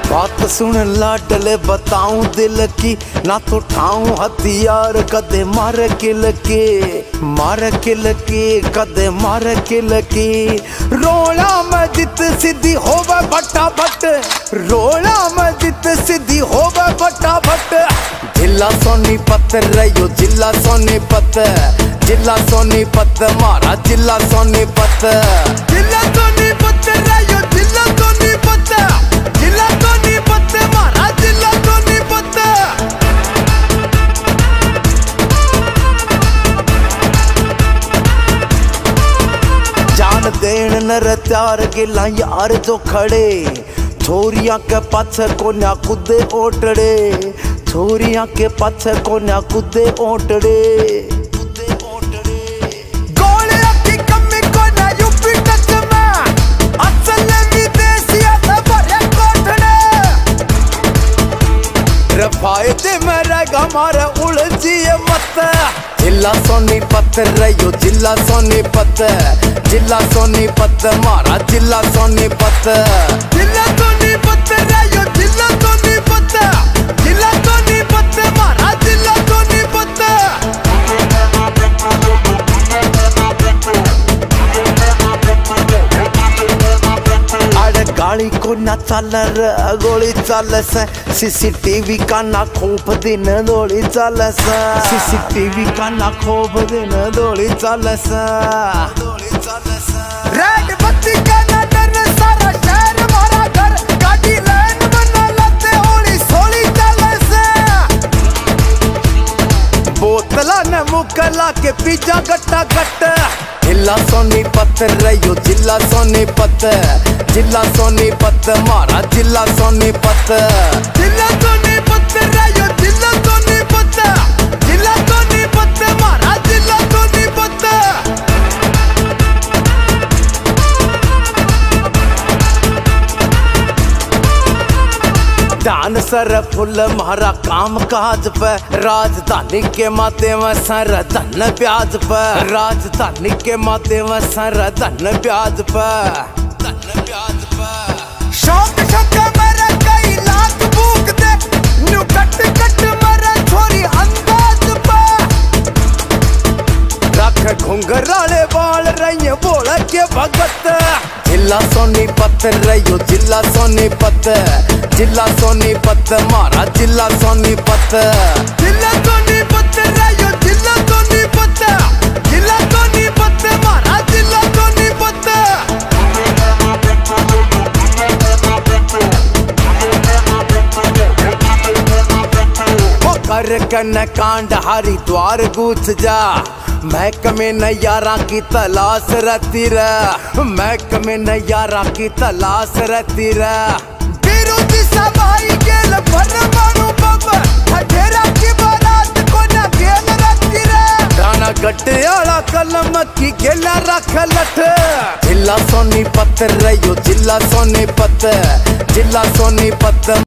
बात सुन लाडले बताऊं दिल की, ना तो ठाऊं हथियार कदे मार किल के कदे मार किल के। रोला में जित सीधी होवे भट्टा भट्ट, रोला में जित सीधी होवे भट्टा भट्ट। जिला सोनीपत रहियो जिला सोनीपत, जिला सोनीपत मारा जिला सोनीपत, जिला सोनीपत रहियो जिला सोनीपत, जिला सोनीपत मारा जिला सोनीपत। जान देन नर त्यार गिला यार जो खड़े, छोरिया के पाछे कोन्या कुदे ओटड़े, छोरिया के पाछे कोन्या कुदे ओटड़े। फायदे में रहेगा मारे उलझिए मत। जिला सोनीपत रहियो जिला सोनीपत, जिला सोनीपत मारा जिला सोनीपत, जिला सोनीपत रहियो जिला सोनीपत, जिला सोनीपत मारा जिला सोनीपत। गाड़ी को ना चल गोली चल से, सीसीटीवी का ना खूब दिन दौड़ी चल से, सीसीटीवी का ना खूब दिन दौड़ी चल से। रेड बत्ती का ना डर सारा शहर मारा घर, गाड़ी लाइन बना लते होली सोली चल से। बोतला ने मुकला के पीछा गट्टा गट्ट। जिला सोनीपत रहियो जिला सोनीपत, जिला सोनीपत मारा जिला सोनीपत, जिला सोनीपत रहियो जिला सोनीपत, जिला सोनीपत मारा जिला सोनीपत। ध्यान सर फुल मारा काम काज पे, राजधानी के माते में सर धन ब्याज पे, राजधानी के माते में सर धन ब्याज पे, धन ब्याज पे। शौक शौक मेरे कई लाख भूख दे, न्यू कट कट मेरे छोरी अंदाज पे। रख घुंघराले बाल रही बोल के भगत। जिला सोनीपत रहियो जिला सोनीपत, जिला सोनीपत मारा जिला सोनीपत, जिला सोनीपत रहियो जिला सोनीपत, जिला सोनीपत मारा जिला सोनीपत। वो कर कन कांड हरिद्वार गूंज जा, महकमे नयारा की तलाश रहती रे, महकमे नयारा की तलाश रहती रे। विरोधी सभाई गेल परमाणु बम, हठेरा की बारात को ना गेल रहती रे। गाना गड्ढे आला कलम की गेला रख लठ। जिला सोनीपत रहियो जिला सोनीपत, जिला सोनीपत।